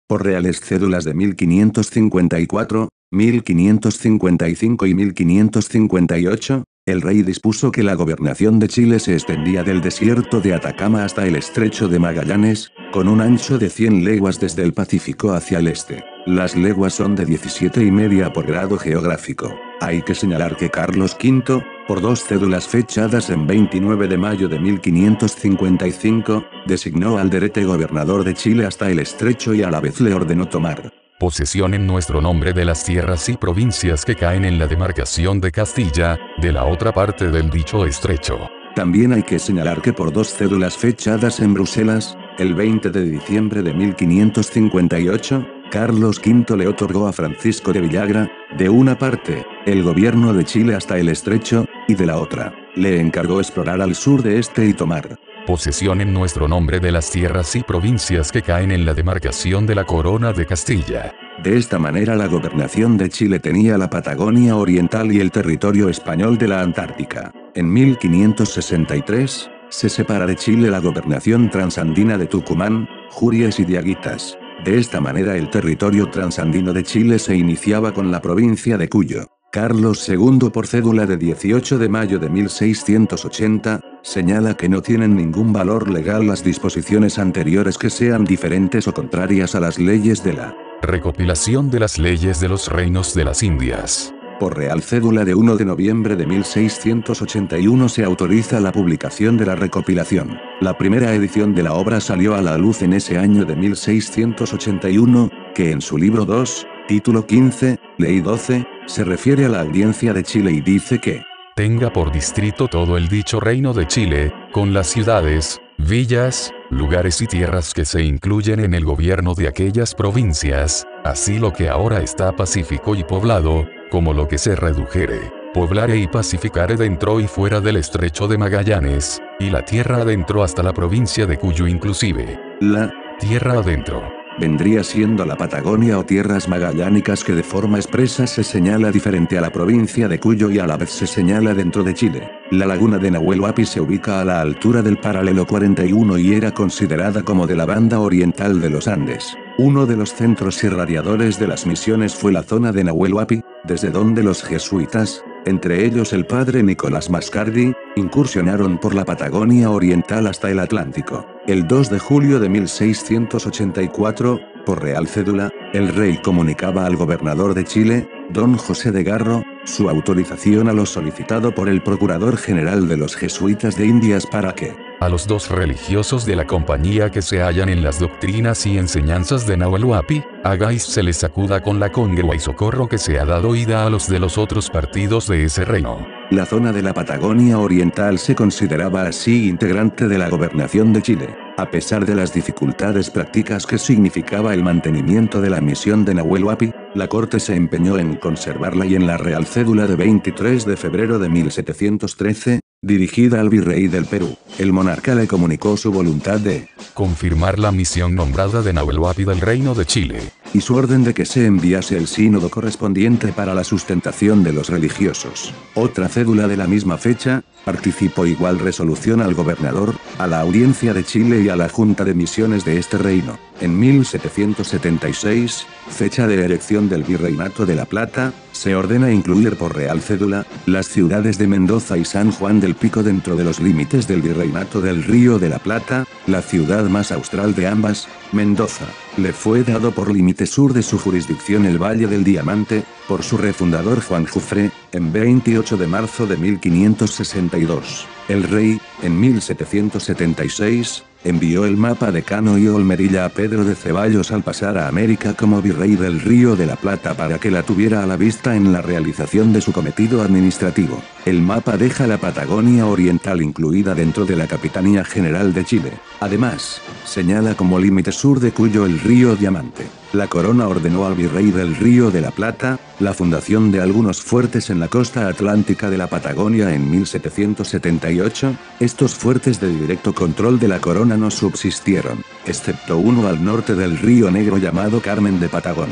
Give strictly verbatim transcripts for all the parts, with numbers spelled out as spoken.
Por reales cédulas de mil quinientos cincuenta y cuatro, mil quinientos cincuenta y cinco y mil quinientos cincuenta y ocho, el rey dispuso que la gobernación de Chile se extendía del desierto de Atacama hasta el estrecho de Magallanes, con un ancho de cien leguas desde el Pacífico hacia el este. Las leguas son de diecisiete y media por grado geográfico. Hay que señalar que Carlos quinto, por dos cédulas fechadas en veintinueve de mayo de mil quinientos cincuenta y cinco, designó a Alderete gobernador de Chile hasta el estrecho y a la vez le ordenó tomar posesión en nuestro nombre de las tierras y provincias que caen en la demarcación de Castilla, de la otra parte del dicho estrecho. También hay que señalar que por dos cédulas fechadas en Bruselas, el veinte de diciembre de mil quinientos cincuenta y ocho, Carlos quinto le otorgó a Francisco de Villagra, de una parte, el gobierno de Chile hasta el estrecho, y de la otra, le encargó explorar al sur de este y tomar posesión en nuestro nombre de las tierras y provincias que caen en la demarcación de la Corona de Castilla. De esta manera la gobernación de Chile tenía la Patagonia Oriental y el territorio español de la Antártica. En mil quinientos sesenta y tres, se separa de Chile la gobernación transandina de Tucumán, Juries y Diaguitas. De esta manera el territorio transandino de Chile se iniciaba con la provincia de Cuyo. Carlos segundo por cédula de dieciocho de mayo de mil seiscientos ochenta, señala que no tienen ningún valor legal las disposiciones anteriores que sean diferentes o contrarias a las leyes de la recopilación de las leyes de los reinos de las Indias. Por real cédula de uno de noviembre de mil seiscientos ochenta y uno se autoriza la publicación de la recopilación. La primera edición de la obra salió a la luz en ese año de mil seiscientos ochenta y uno, que en su libro dos, título quince, ley doce, se refiere a la audiencia de Chile y dice que tenga por distrito todo el dicho reino de Chile, con las ciudades, villas, lugares y tierras que se incluyen en el gobierno de aquellas provincias, así lo que ahora está pacífico y poblado, como lo que se redujere, poblare y pacificare dentro y fuera del estrecho de Magallanes, y la tierra adentro hasta la provincia de Cuyo inclusive. La tierra adentro vendría siendo la Patagonia o tierras magallánicas, que de forma expresa se señala diferente a la provincia de Cuyo y a la vez se señala dentro de Chile. La laguna de Nahuel Huapi se ubica a la altura del paralelo cuarenta y uno y era considerada como de la banda oriental de los Andes. Uno de los centros irradiadores de las misiones fue la zona de Nahuel Huapi, desde donde los jesuitas, entre ellos el padre Nicolás Mascardi, incursionaron por la Patagonia Oriental hasta el Atlántico. El dos de julio de mil seiscientos ochenta y cuatro, por real cédula, el rey comunicaba al gobernador de Chile, don José de Garro, su autorización a lo solicitado por el Procurador General de los Jesuitas de Indias para que a los dos religiosos de la compañía que se hallan en las doctrinas y enseñanzas de Nahuel Huapi, hagáis se les acuda con la congregua y socorro que se ha dado ida a los de los otros partidos de ese reino. La zona de la Patagonia Oriental se consideraba así integrante de la gobernación de Chile. A pesar de las dificultades prácticas que significaba el mantenimiento de la misión de Nahuel Huapi, la corte se empeñó en conservarla y en la Real Cédula de veintitrés de febrero de mil setecientos trece, dirigida al virrey del Perú, el monarca le comunicó su voluntad de confirmar la misión nombrada de Nahuel Huapi del Reino de Chile, y su orden de que se enviase el sínodo correspondiente para la sustentación de los religiosos. Otra cédula de la misma fecha, participó igual resolución al gobernador, a la audiencia de Chile y a la Junta de Misiones de este reino. En mil setecientos setenta y seis, fecha de elección del Virreinato de La Plata, se ordena incluir por real cédula, las ciudades de Mendoza y San Juan del Pico dentro de los límites del Virreinato del Río de la Plata, la ciudad más austral de ambas, Mendoza. Le fue dado por límite sur de su jurisdicción el Valle del Diamante, por su refundador Juan Jufré, en veintiocho de marzo de mil quinientos sesenta y dos. El rey, en mil setecientos setenta y seis, envió el mapa de Cano y Olmerilla a Pedro de Ceballos al pasar a América como virrey del Río de la Plata para que la tuviera a la vista en la realización de su cometido administrativo. El mapa deja la Patagonia Oriental incluida dentro de la Capitanía General de Chile. Además, señala como límite sur de Cuyo el río Diamante. La corona ordenó al virrey del Río de la Plata, la fundación de algunos fuertes en la costa atlántica de la Patagonia en mil setecientos setenta y ocho, estos fuertes de directo control de la corona no subsistieron, excepto uno al norte del Río Negro llamado Carmen de Patagones.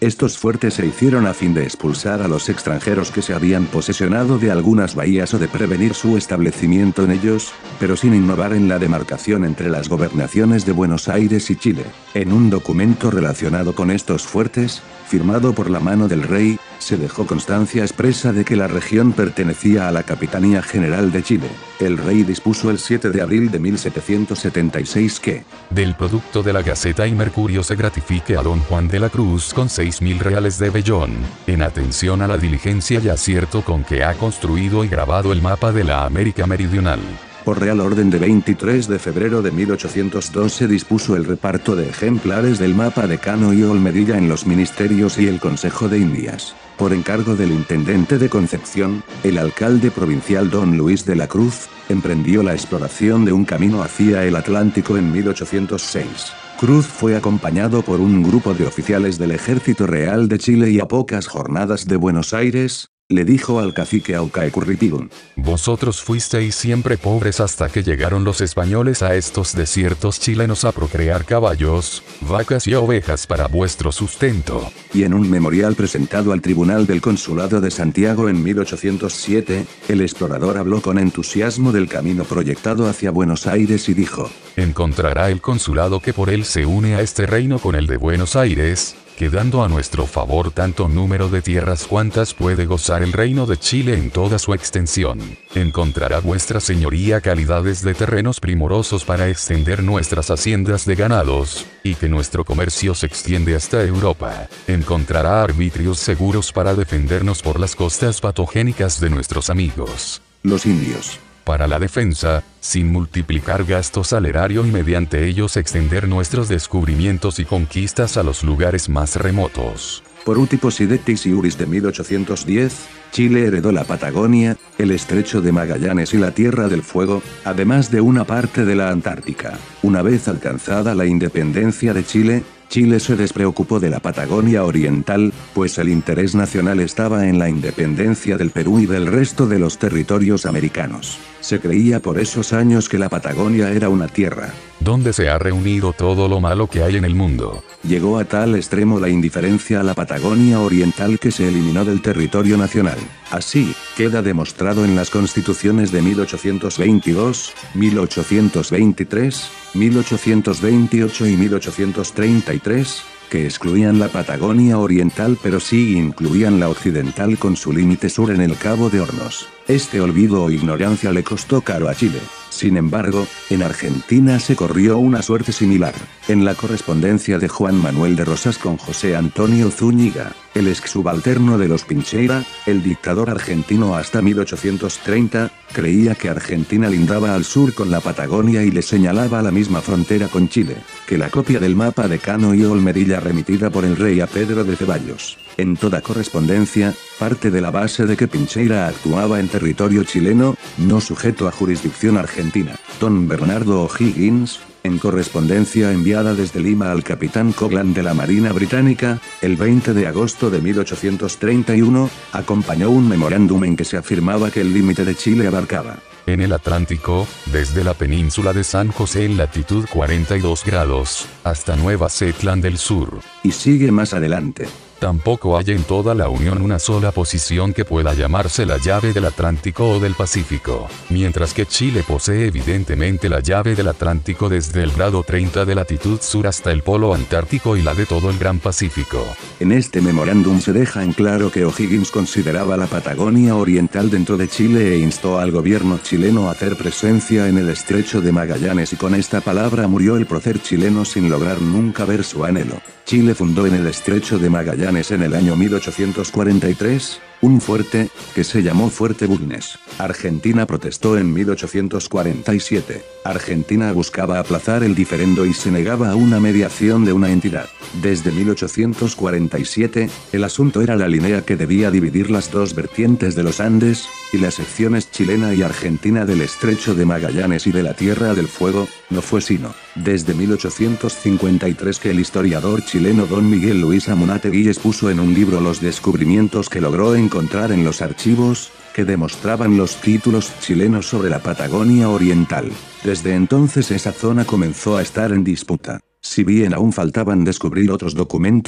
Estos fuertes se hicieron a fin de expulsar a los extranjeros que se habían posesionado de algunas bahías o de prevenir su establecimiento en ellos, pero sin innovar en la demarcación entre las gobernaciones de Buenos Aires y Chile. En un documento relacionado con estos fuertes, firmado por la mano del rey, se dejó constancia expresa de que la región pertenecía a la Capitanía General de Chile. El rey dispuso el siete de abril de mil setecientos setenta y seis que del producto de la Gaceta y Mercurio se gratifique a don Juan de la Cruz con seis mil reales de vellón, en atención a la diligencia y acierto con que ha construido y grabado el mapa de la América Meridional. Por Real Orden de veintitrés de febrero de mil ochocientos dos se dispuso el reparto de ejemplares del mapa de Cano y Olmedilla en los ministerios y el Consejo de Indias. Por encargo del intendente de Concepción, el alcalde provincial don Luis de la Cruz, emprendió la exploración de un camino hacia el Atlántico en mil ochocientos seis. Cruz fue acompañado por un grupo de oficiales del Ejército Real de Chile y a pocas jornadas de Buenos Aires, le dijo al cacique Aucaecurritigún: vosotros fuisteis siempre pobres hasta que llegaron los españoles a estos desiertos chilenos a procrear caballos, vacas y ovejas para vuestro sustento. Y en un memorial presentado al Tribunal del Consulado de Santiago en mil ochocientos siete, el explorador habló con entusiasmo del camino proyectado hacia Buenos Aires y dijo: encontrará el consulado que por él se une a este reino con el de Buenos Aires, quedando a nuestro favor tanto número de tierras cuantas puede gozar el reino de Chile en toda su extensión. Encontrará vuestra señoría calidades de terrenos primorosos para extender nuestras haciendas de ganados, y que nuestro comercio se extiende hasta Europa. Encontrará arbitrios seguros para defendernos por las costas patogénicas de nuestros amigos, los indios. Para la defensa, sin multiplicar gastos al erario y mediante ellos extender nuestros descubrimientos y conquistas a los lugares más remotos. Por Utipos Idetis Iuris de mil ochocientos diez, Chile heredó la Patagonia, el Estrecho de Magallanes y la Tierra del Fuego, además de una parte de la Antártica. Una vez alcanzada la independencia de Chile, Chile se despreocupó de la Patagonia Oriental, pues el interés nacional estaba en la independencia del Perú y del resto de los territorios americanos. Se creía por esos años que la Patagonia era una tierra donde se ha reunido todo lo malo que hay en el mundo. Llegó a tal extremo la indiferencia a la Patagonia Oriental que se eliminó del territorio nacional. Así, queda demostrado en las constituciones de mil ochocientos veintidós, mil ochocientos veintitrés, mil ochocientos veintiocho y mil ochocientos treinta y tres, que excluían la Patagonia Oriental pero sí incluían la Occidental con su límite sur en el Cabo de Hornos. Este olvido o ignorancia le costó caro a Chile. Sin embargo, en Argentina se corrió una suerte similar. En la correspondencia de Juan Manuel de Rosas con José Antonio Zúñiga, el ex subalterno de los Pincheira, el dictador argentino hasta mil ochocientos treinta, creía que Argentina lindaba al sur con la Patagonia y le señalaba la misma frontera con Chile, que la copia del mapa de Cano y Olmedilla remitida por el rey a Pedro de Ceballos. En toda correspondencia, parte de la base de que Pincheira actuaba en territorio chileno, no sujeto a jurisdicción argentina. Don Bernardo O'Higgins, en correspondencia enviada desde Lima al capitán Coglan de la Marina Británica, el veinte de agosto de mil ochocientos treinta y uno, acompañó un memorándum en que se afirmaba que el límite de Chile abarcaba en el Atlántico, desde la península de San José en latitud cuarenta y dos grados, hasta Nueva Zetland del Sur. Y sigue más adelante. Tampoco hay en toda la Unión una sola posición que pueda llamarse la llave del Atlántico o del Pacífico, mientras que Chile posee evidentemente la llave del Atlántico desde el grado treinta de latitud sur hasta el polo antártico y la de todo el Gran Pacífico. En este memorándum se deja en claro que O'Higgins consideraba la Patagonia Oriental dentro de Chile e instó al gobierno chileno a hacer presencia en el Estrecho de Magallanes y con esta palabra murió el prócer chileno sin lograr nunca ver su anhelo. Chile fundó en el Estrecho de Magallanes en el año mil ochocientos cuarenta y tres, un fuerte, que se llamó Fuerte Bulnes. Argentina protestó en mil ochocientos cuarenta y siete. Argentina buscaba aplazar el diferendo y se negaba a una mediación de una entidad. Desde mil ochocientos cuarenta y siete, el asunto era la línea que debía dividir las dos vertientes de los Andes, y las secciones chilena y argentina del Estrecho de Magallanes y de la Tierra del Fuego, no fue sino desde mil ochocientos cincuenta y tres que el historiador chileno don Miguel Luis Amunátegui expuso en un libro los descubrimientos que logró encontrar en los archivos, que demostraban los títulos chilenos sobre la Patagonia Oriental. Desde entonces esa zona comenzó a estar en disputa. Si bien aún faltaban descubrir otros documentos,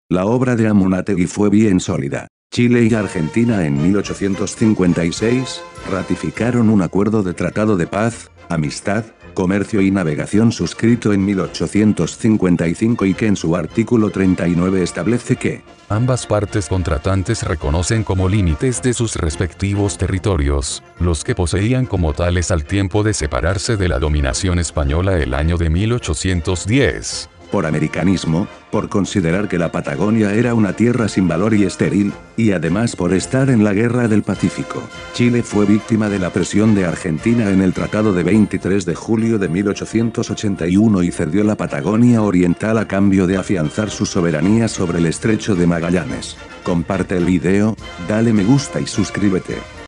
La obra de Amunátegui fue bien sólida. Chile y Argentina en mil ochocientos cincuenta y seis, ratificaron un acuerdo de tratado de paz, amistad, comercio y navegación suscrito en mil ochocientos cincuenta y cinco y que en su artículo treinta y nueve establece que ambas partes contratantes reconocen como límites de sus respectivos territorios, los que poseían como tales al tiempo de separarse de la dominación española el año de mil ochocientos diez. Por americanismo, por considerar que la Patagonia era una tierra sin valor y estéril, y además por estar en la Guerra del Pacífico. Chile fue víctima de la presión de Argentina en el Tratado de veintitrés de julio de mil ochocientos ochenta y uno y cedió la Patagonia Oriental a cambio de afianzar su soberanía sobre el Estrecho de Magallanes. Comparte el video, dale me gusta y suscríbete.